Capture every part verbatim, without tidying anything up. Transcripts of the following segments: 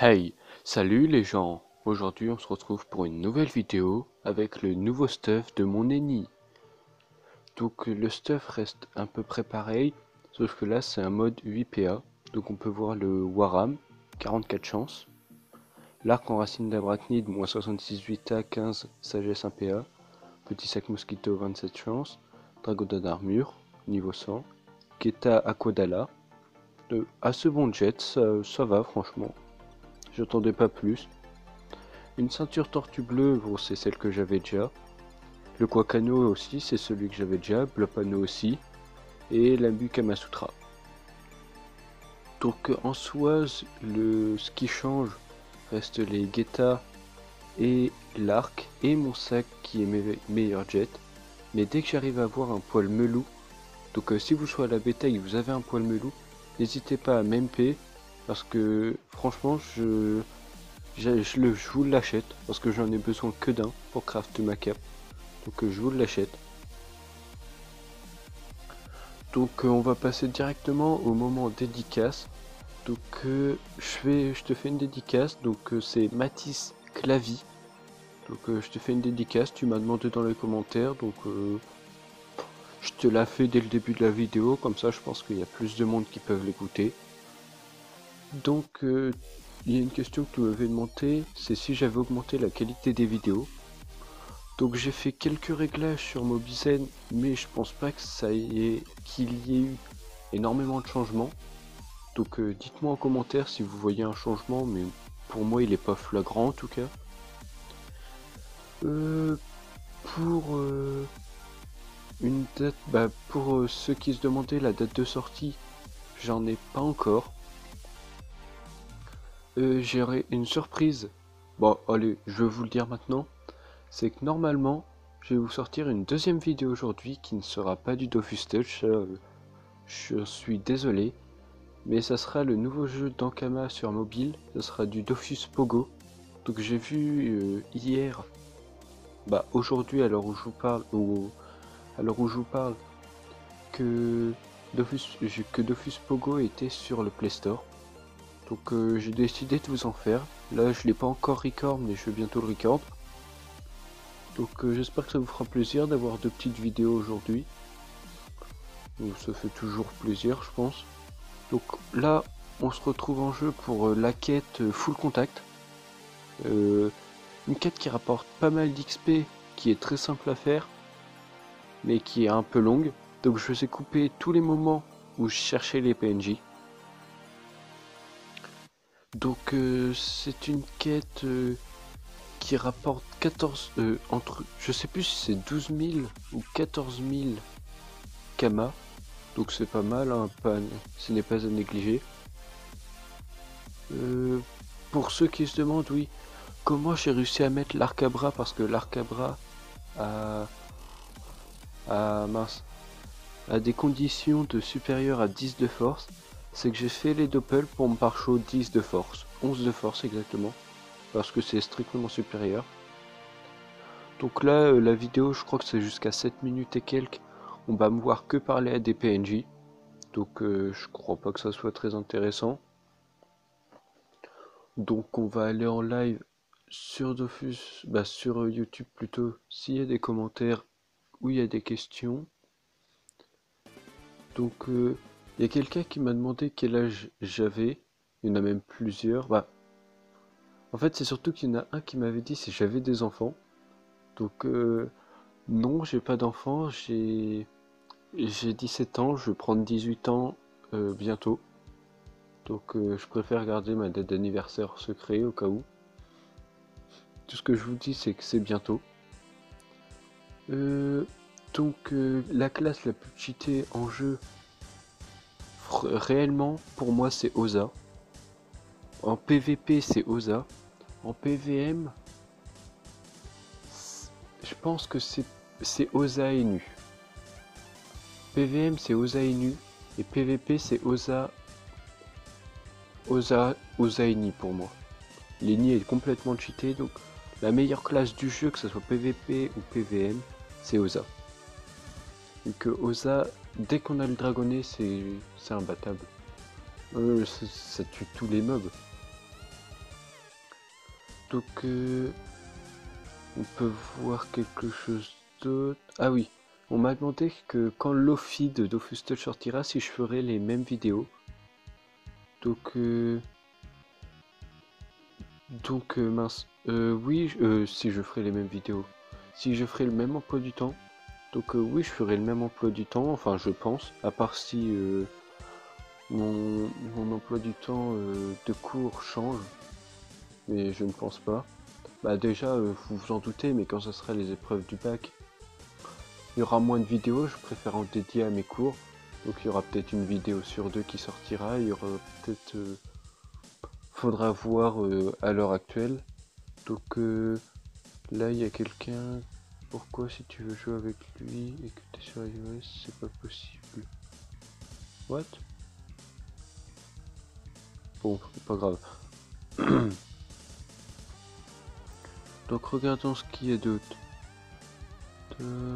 Hey, salut les gens! Aujourd'hui on se retrouve pour une nouvelle vidéo avec le nouveau stuff de mon Eni. Donc le stuff reste un peu près pareil, sauf que là c'est un mode huit P A. Donc on peut voir le Waram, quarante-quatre chances. L'arc en racine d'abrachnide, moins soixante-dix-huit A, quinze sagesse un P A. Petit sac mosquito, vingt-sept chances. Dragodon d'armure, niveau cent. Keta Aquadala. De assez bon jet, ça, ça va franchement. J'attendais pas plus. Une ceinture tortue bleue, bon, c'est celle que j'avais déjà. Le Quakano aussi, c'est celui que j'avais déjà. Blopano aussi. Et l'Ambu Kamasutra. Donc en soi, le, ce qui change reste les Geta et l'arc et mon sac qui est me meilleur jet. Mais dès que j'arrive à avoir un poil melou, donc euh, si vous jouez à la bêta et que vous avez un poil melou, n'hésitez pas à m'M P parce que franchement je Je, je, le, je vous l'achète parce que j'en ai besoin que d'un pour crafter ma cape. Donc euh, je vous l'achète. Donc euh, on va passer directement au moment dédicace. Donc euh, je, fais, je te fais une dédicace. Donc euh, c'est Matisse Clavy. Donc euh, je te fais une dédicace. Tu m'as demandé dans les commentaires. Donc euh, je te la fais dès le début de la vidéo. Comme ça je pense qu'il y a plus de monde qui peuvent l'écouter. Donc euh, il y a une question que tu m'avais demandé. C'est si j'avais augmenté la qualité des vidéos. Donc j'ai fait quelques réglages sur Mobizen, mais je pense pas que ça y ait qu'il y ait eu énormément de changements. Donc euh, dites-moi en commentaire si vous voyez un changement, mais pour moi il est pas flagrant en tout cas. Euh, pour euh, une date, bah pour euh, ceux qui se demandaient la date de sortie, j'en ai pas encore. Euh, J'aurai une surprise. Bon allez, je vais vous le dire maintenant. C'est que normalement, je vais vous sortir une deuxième vidéo aujourd'hui qui ne sera pas du Dofus Touch, euh, je suis désolé, mais ça sera le nouveau jeu d'Ankama sur mobile, ça sera du Dofus Pogo. Donc j'ai vu euh, hier, bah aujourd'hui à l'heure où je vous parle, ou à l'heure où je vous parle, que Dofus, que Dofus Pogo était sur le Play Store. Donc euh, j'ai décidé de vous en faire. Là je l'ai pas encore record, mais je vais bientôt le record. Donc euh, j'espère que ça vous fera plaisir d'avoir deux petites vidéos aujourd'hui. Donc ça fait toujours plaisir je pense. Donc là on se retrouve en jeu pour euh, la quête euh, full contact. Euh, une quête qui rapporte pas mal d'X P, qui est très simple à faire, mais qui est un peu longue. Donc je vais couper tous les moments où je cherchais les P N J. Donc euh, c'est une quête euh, qui rapporte quatorze euh, entre je sais plus si c'est douze mille ou quatorze mille Kama, donc c'est pas mal, hein, pas, ce n'est pas à négliger. Euh, pour ceux qui se demandent, oui, comment j'ai réussi à mettre l'arcabra, parce que l'arcabra a, a, mince, a des conditions de supérieur à dix de force, c'est que j'ai fait les doppels pour me par chaud dix de force, onze de force exactement, parce que c'est strictement supérieur. Donc là, euh, la vidéo, je crois que c'est jusqu'à sept minutes et quelques. On va me voir que parler à des P N J. Donc euh, je crois pas que ça soit très intéressant. Donc on va aller en live sur Dofus, bah sur YouTube plutôt, s'il y a des commentaires ou il y a des questions. Donc il euh, y a quelqu'un qui m'a demandé quel âge j'avais. Il y en a même plusieurs. Bah, en fait c'est surtout qu'il y en a un qui m'avait dit si j'avais des enfants. Donc euh, non, j'ai pas d'enfants, j'ai j'ai dix-sept ans, je vais prendre dix-huit ans euh, bientôt. Donc euh, je préfère garder ma date d'anniversaire secret au cas où. Tout ce que je vous dis c'est que c'est bientôt. Euh, donc euh, la classe la plus cheatée en jeu, réellement pour moi c'est Oza. En P V P c'est Oza. En P V M, je pense que c'est Oza et Nu. P V M c'est Oza et Nu. Et P V P c'est Oza Oza Oza et Ni pour moi. L'Eni est complètement cheaté, donc la meilleure classe du jeu, que ce soit P V P ou P V M, c'est Oza. Et que Oza, dès qu'on a le dragonnet, c'est imbattable. Euh, ça, ça tue tous les mobs. Donc euh, on peut voir quelque chose d'autre. Ah oui, on m'a demandé que quand l'Ofi de Dofus Touch sortira, si je ferais les mêmes vidéos. Donc euh, donc euh, mince, euh, oui, euh, si je ferais les mêmes vidéos, si je ferais le même emploi du temps. Donc euh, oui, je ferai le même emploi du temps, enfin je pense, à part si euh, mon, mon emploi du temps euh, de cours change, mais je ne pense pas. Bah déjà, euh, vous vous en doutez, mais quand ce sera les épreuves du bac, il y aura moins de vidéos, je préfère en dédier à mes cours. Donc il y aura peut-être une vidéo sur deux qui sortira, il y aura peut-être... Euh, faudra voir euh, à l'heure actuelle. Donc euh, là, il y a quelqu'un... Pourquoi si tu veux jouer avec lui et que tu es sur iOS, c'est pas possible? What? Bon, pas grave. Donc regardons ce qu'il y a d'autre. Euh,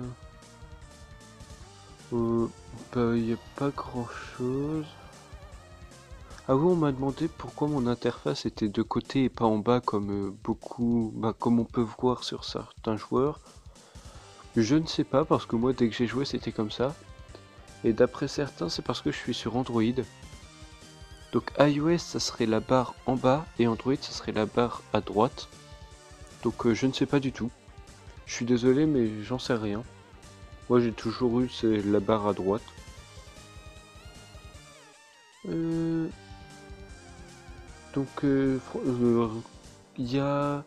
euh, bah, il n'y a pas grand chose. Ah oui, on m'a demandé pourquoi mon interface était de côté et pas en bas comme euh, beaucoup, bah, comme on peut voir sur certains joueurs. Je ne sais pas parce que moi dès que j'ai joué c'était comme ça. Et d'après certains c'est parce que je suis sur Android. Donc iOS ça serait la barre en bas et Android ça serait la barre à droite. Donc euh, je ne sais pas du tout. Je suis désolé mais j'en sais rien. Moi j'ai toujours eu c'est la barre à droite. Euh... Donc euh, euh, il y a...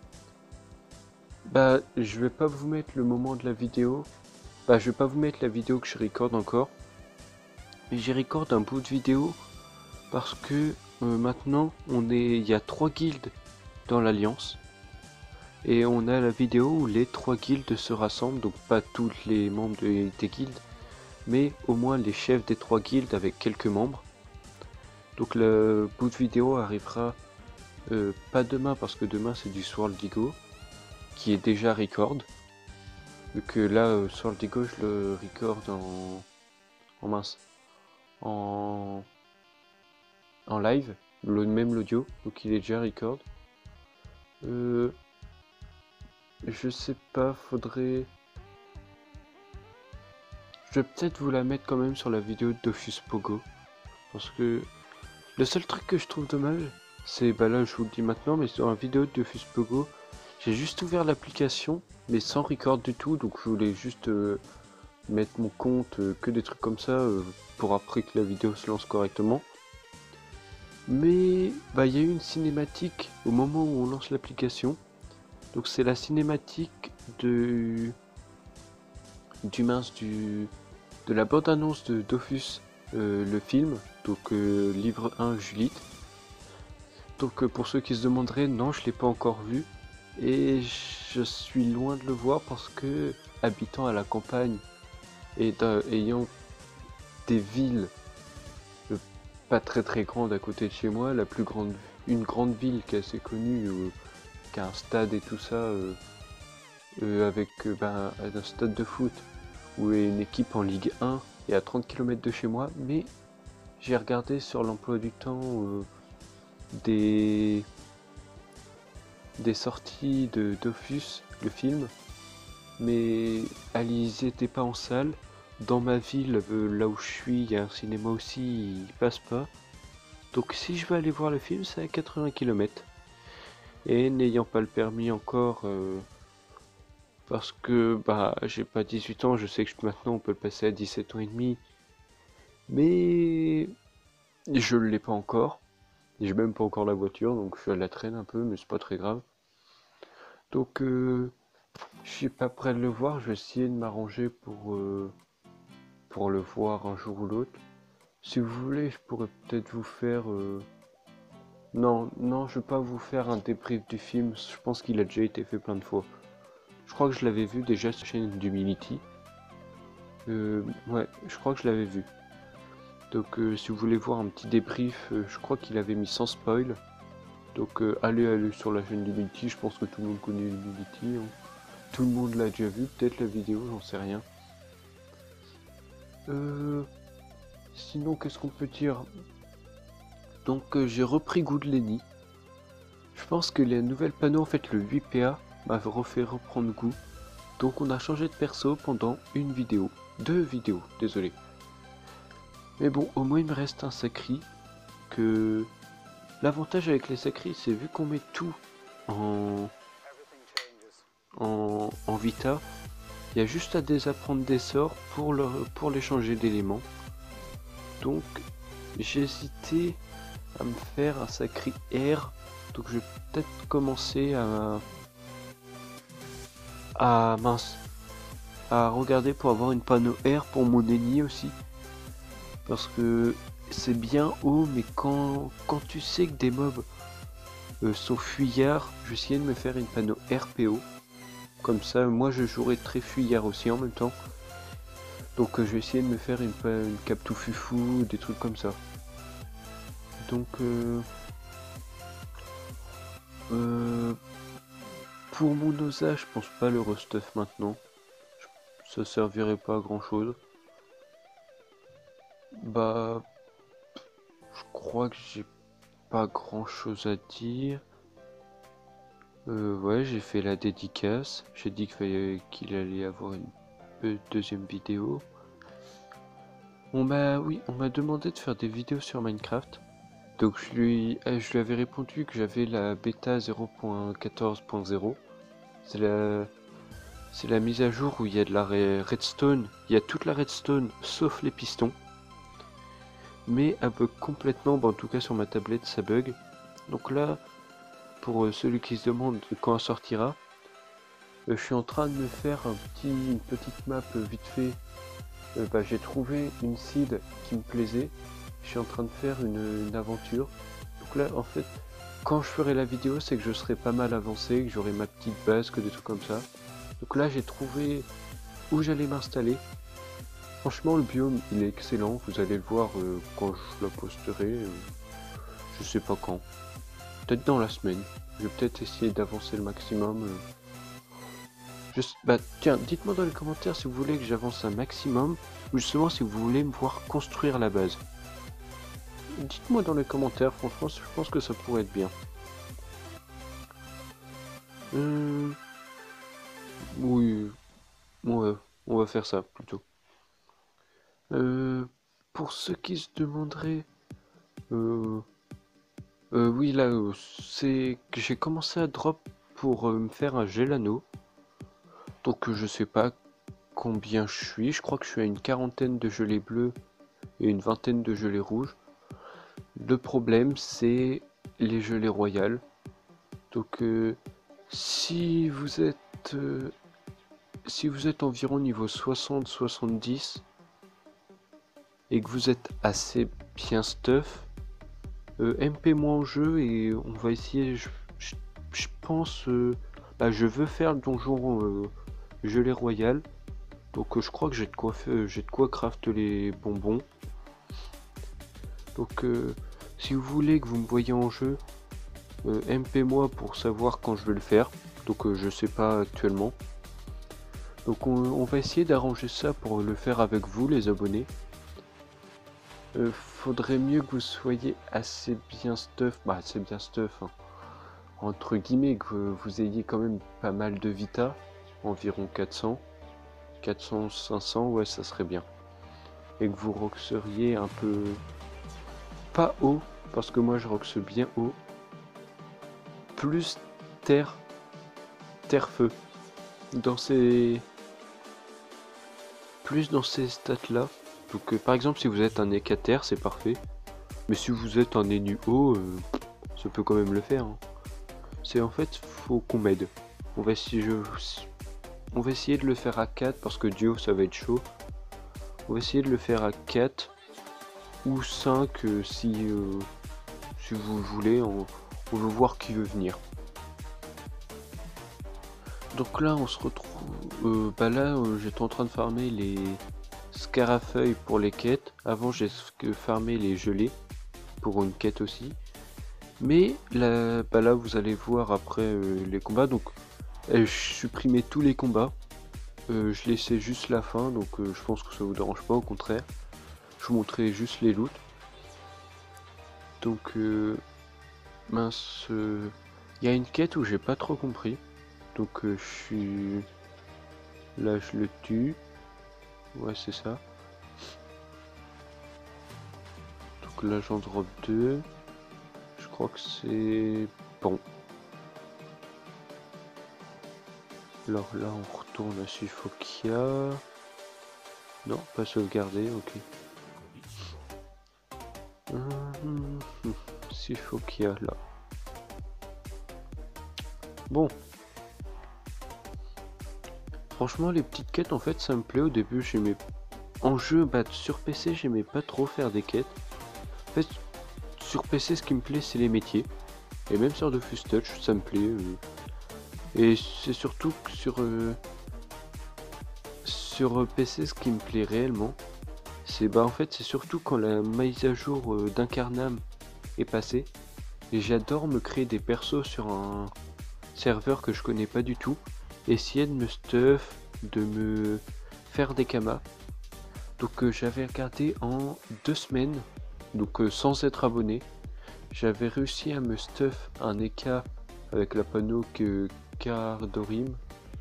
Bah je vais pas vous mettre le moment de la vidéo. Bah je vais pas vous mettre la vidéo que je recorde encore. Mais j'y recorde un bout de vidéo parce que euh, maintenant on est. Il y a trois guildes dans l'alliance. Et on a la vidéo où les trois guildes se rassemblent, donc pas tous les membres de, des guildes, mais au moins les chefs des trois guildes avec quelques membres. Donc le bout de vidéo arrivera euh, pas demain parce que demain c'est du Swordligo qui est déjà record. Vu que là euh, Swordligo je le record en, en mince, en, en live, le, même l'audio, donc il est déjà record. Euh, je sais pas, faudrait... Je vais peut-être vous la mettre quand même sur la vidéo de Dofus Pogo. Parce que le seul truc que je trouve dommage, c'est, bah là je vous le dis maintenant, mais sur la vidéo de Dofus Pogo, j'ai juste ouvert l'application, mais sans record du tout, donc je voulais juste euh, mettre mon compte, euh, que des trucs comme ça, euh, pour après que la vidéo se lance correctement. Mais bah il y a eu une cinématique au moment où on lance l'application. Donc c'est la cinématique de du mince du de la bande annonce de Dofus, euh, le film, donc euh, livre un Julite. Donc euh, pour ceux qui se demanderaient, non je l'ai pas encore vu et je suis loin de le voir parce que habitant à la campagne et ayant des villes euh, pas très très grandes à côté de chez moi, la plus grande, une grande ville qui est assez connue, euh, qui a un stade et tout ça, euh, euh, avec euh, ben, un stade de foot où est une équipe en Ligue un et à trente kilomètres de chez moi, mais j'ai regardé sur l'emploi du temps euh, des, des sorties de Dofus, le film, mais elles n'étaient pas en salle. Dans ma ville, euh, là où je suis, il y a un cinéma aussi, il passe pas. Donc si je veux aller voir le film, c'est à quatre-vingts kilomètres. Et n'ayant pas le permis encore, euh, parce que bah j'ai pas dix-huit ans, je sais que maintenant on peut le passer à dix-sept ans et demi, mais je l'ai pas encore. J'ai même pas encore la voiture, donc je la traîne un peu, mais c'est pas très grave. Donc euh, je suis pas prêt de le voir, je vais essayer de m'arranger pour, euh, pour le voir un jour ou l'autre. Si vous voulez, je pourrais peut-être vous faire... Euh... Non, non, je vais pas vous faire un débrief du film, je pense qu'il a déjà été fait plein de fois. Je crois que je l'avais vu déjà sur la chaîne d'Humility. Euh, ouais, je crois que je l'avais vu. Donc euh, si vous voulez voir un petit débrief, euh, je crois qu'il avait mis sans spoil. Donc euh, allez, allez sur la chaîne d'Humility, je pense que tout le monde connaît Humility. Hein. Tout le monde l'a déjà vu, peut-être la vidéo, j'en sais rien. Euh, sinon, qu'est-ce qu'on peut dire? Donc euh, j'ai repris goût de Lenny. Je pense que les nouvelles panneaux, en fait le huit P A m'a refait reprendre goût. Donc on a changé de perso pendant une vidéo. Deux vidéos, désolé. Mais bon, au moins il me reste un sacri. Que l'avantage avec les sacris, c'est vu qu'on met tout en... en, en Vita, il y a juste à désapprendre des sorts pour, le, pour les changer d'éléments. Donc j'ai hésité à me faire un sacri R. Donc je vais peut-être commencer à... à mince. à regarder pour avoir une panneau R pour mon ennemi aussi. Parce que c'est bien haut, mais quand, quand tu sais que des mobs euh, sont fuyards, je vais essayer de me faire une panneau R P O. Comme ça, moi je jouerai très fuyard aussi en même temps. Donc euh, je vais essayer de me faire une, une cap tout fufou, des trucs comme ça. Donc euh, euh, pour mon osa, je pense pas le restuff maintenant. Ça servirait pas à grand chose. Bah, je crois que j'ai pas grand chose à dire. Euh, ouais, j'ai fait la dédicace. J'ai dit qu'il fallait qu'il allait avoir une deuxième vidéo. On m'a, oui, on m'a demandé de faire des vidéos sur Minecraft. Donc je lui, je lui avais répondu que j'avais la bêta zéro point quatorze point zéro. C'est la, c'est la mise à jour où il y a de la redstone. Il y a toute la redstone sauf les pistons. Mais elle bug complètement, bah en tout cas sur ma tablette ça bug. Donc là, pour euh, celui qui se demande quand elle sortira, euh, je suis en train de me faire un petit, une petite map euh, vite fait. Euh, bah, j'ai trouvé une seed qui me plaisait. Je suis en train de faire une, une aventure. Donc là, en fait, quand je ferai la vidéo, c'est que je serai pas mal avancé, que j'aurai ma petite base, que des trucs comme ça. Donc là, j'ai trouvé où j'allais m'installer. Franchement, le biome, il est excellent. Vous allez le voir euh, quand je la posterai. Euh, je sais pas quand. Peut-être dans la semaine. Je vais peut-être essayer d'avancer le maximum. Euh. Juste, bah tiens, dites-moi dans les commentaires si vous voulez que j'avance un maximum. Ou justement si vous voulez me voir construire la base. Dites-moi dans les commentaires, franchement, je pense que ça pourrait être bien. Euh... Oui, ouais, on va faire ça plutôt. Euh, pour ceux qui se demanderaient, euh, euh, oui là, euh, c'est que j'ai commencé à drop pour euh, me faire un gelano. Donc euh, je sais pas combien je suis, je crois que je suis à une quarantaine de gelées bleues et une vingtaine de gelées rouges. Le problème c'est les gelées royales. Donc euh, si vous êtes euh, si vous êtes environ niveau soixante soixante-dix et que vous êtes assez bien stuff, euh, M P moi en jeu et on va essayer, je, je, je pense, euh, bah, je veux faire le donjon euh, gelée royale, donc euh, je crois que j'ai de quoi faire, j'ai de quoi craft les bonbons. Donc euh, si vous voulez que vous me voyez en jeu, euh, M P moi pour savoir quand je vais le faire, donc euh, je sais pas actuellement. Donc on, on va essayer d'arranger ça pour le faire avec vous les abonnés. Euh, faudrait mieux que vous soyez assez bien stuff, bah assez bien stuff, hein. Entre guillemets, que vous, vous ayez quand même pas mal de vita, environ quatre cents, quatre cents, cinq cents, ouais ça serait bien. Et que vous roxeriez un peu, pas haut, parce que moi je roxe bien haut, plus terre, terre-feu, dans ces... plus dans ces stats là. Donc euh, par exemple si vous êtes un écater c'est parfait, mais si vous êtes un énu haut, euh, ça peut quand même le faire, hein. C'est en fait faut qu'on m'aide. On va essayer je... on va essayer de le faire à quatre parce que duo ça va être chaud. On va essayer de le faire à quatre ou cinq euh, si euh, si vous voulez, on, on veut voir qui veut venir. Donc là on se retrouve, euh, bah là euh, j'étais en train de farmer les scarafeuilles pour les quêtes. Avant j'ai farmé les gelées pour une quête aussi. Mais là, bah là vous allez voir après euh, les combats. Donc euh, je supprimais tous les combats. Euh, je laissais juste la fin. Donc euh, je pense que ça vous dérange pas, au contraire. Je vous montrais juste les loots. Donc euh, mince. Euh, Il y a une quête où j'ai pas trop compris. Donc euh, je suis... Là je le tue. Ouais c'est ça. Donc là j'en drop deux. Je crois que c'est... Bon. Alors là on retourne à Suffokia. Non, pas sauvegarder, ok. Hum, hum, Suffokia là. Bon. Franchement les petites quêtes en fait ça me plaît au début. J'aimais... En jeu, bah sur P C j'aimais pas trop faire des quêtes. En fait sur P C ce qui me plaît c'est les métiers. Et même sur Dofus Touch ça me plaît. Euh... Et c'est surtout que sur... Euh... Sur P C ce qui me plaît réellement. C'est bah en fait c'est surtout quand la mise à jour euh, d'Incarnam est passée. Et j'adore me créer des persos sur un serveur que je connais pas du tout. Essayer de me stuff, de me faire des kamas. Donc euh, j'avais regardé en deux semaines, donc euh, sans être abonné. J'avais réussi à me stuff un E K avec la panneau que Cardorim.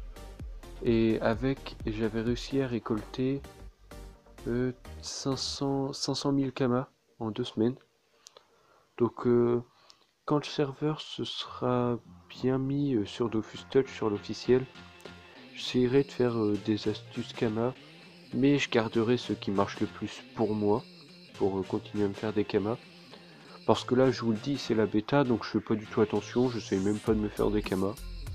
Et avec, j'avais réussi à récolter euh, cinq cent mille kamas en deux semaines. Donc euh, quand le serveur se sera bien mis euh, sur Dofus Touch, sur l'officiel, j'essaierai de faire euh, des astuces kamas, mais je garderai ce qui marche le plus pour moi, pour euh, continuer à me faire des kamas. Parce que là je vous le dis c'est la bêta donc je fais pas du tout attention, j'essaye même pas de me faire des kamas.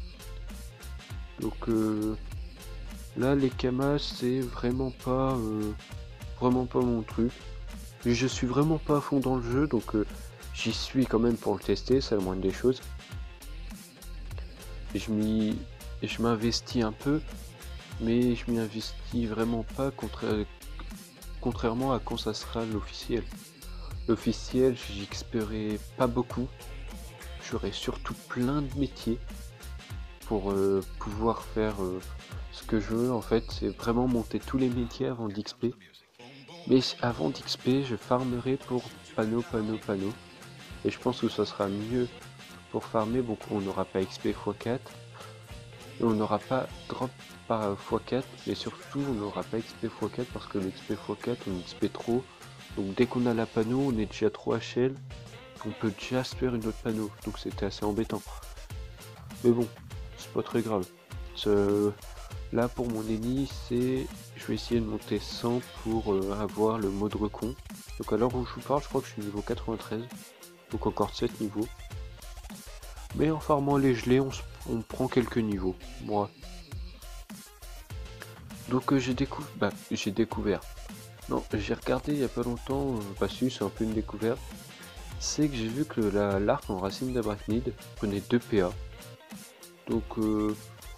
Donc euh, là les kamas c'est vraiment pas euh, vraiment pas mon truc. Et je suis vraiment pas à fond dans le jeu donc euh, j'y suis quand même pour le tester, c'est la moindre des choses. Et je m'y je m'investis un peu, mais je m'y investis vraiment pas contra... contrairement à quand ça sera l'officiel. L'officiel j'y experai pas beaucoup. J'aurai surtout plein de métiers pour euh, pouvoir faire euh, ce que je veux. En fait c'est vraiment monter tous les métiers avant d'X P, mais avant d'X P je farmerai pour panneau panneau panneau et je pense que ça sera mieux pour farmer. Bon on n'aura pas X P fois quatre et on n'aura pas drop par fois quatre, mais surtout on n'aura pas X P fois quatre parce que le X P fois quatre on X P trop, donc dès qu'on a la panneau on est déjà trop H L, on peut déjà se faire une autre panneau, donc c'était assez embêtant. Mais bon, c'est pas très grave. Ce... Là pour mon ennemi, c'est... Je vais essayer de monter cent pour euh, avoir le mode recon. Donc à l'heure où je vous parle, je crois que je suis niveau quatre-vingt-treize. Donc encore sept niveaux. Mais en farmant les gelés, on, se... on prend quelques niveaux. Moi. Donc euh, j'ai découvert... Bah, j'ai découvert. Non, j'ai regardé il y a pas longtemps, euh, bah si, c'est un peu une découverte. C'est que j'ai vu que la l'arc en racine d'Abrachnid prenait deux P A. Donc, euh,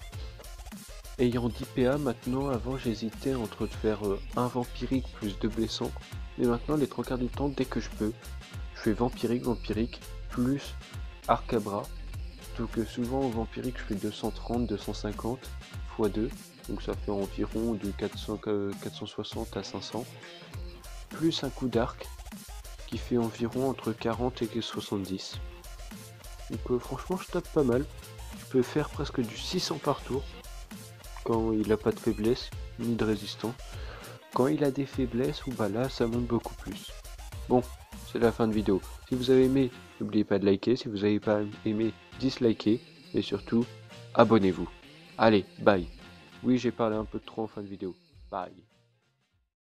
ayant dix P A maintenant, avant j'hésitais entre de faire euh, un vampirique plus deux blessants. Mais maintenant, les trois quarts du temps, dès que je peux, je fais vampirique, vampirique, plus arcabra. Donc euh, souvent au vampirique, je fais deux cent trente, deux cent cinquante fois deux. Donc ça fait environ de quatre cents, euh, quatre cent soixante à cinq cents. Plus un coup d'arc, qui fait environ entre quarante et soixante-dix. Donc euh, franchement, je tape pas mal. Je peux faire presque du six cents par tour quand il a pas de faiblesse ni de résistance. Quand il a des faiblesses, ou bah là ça monte beaucoup plus. Bon, c'est la fin de vidéo. Si vous avez aimé, n'oubliez pas de liker. Si vous n'avez pas aimé, dislikez. Et surtout, abonnez-vous. Allez, bye. Oui, j'ai parlé un peu trop en fin de vidéo. Bye.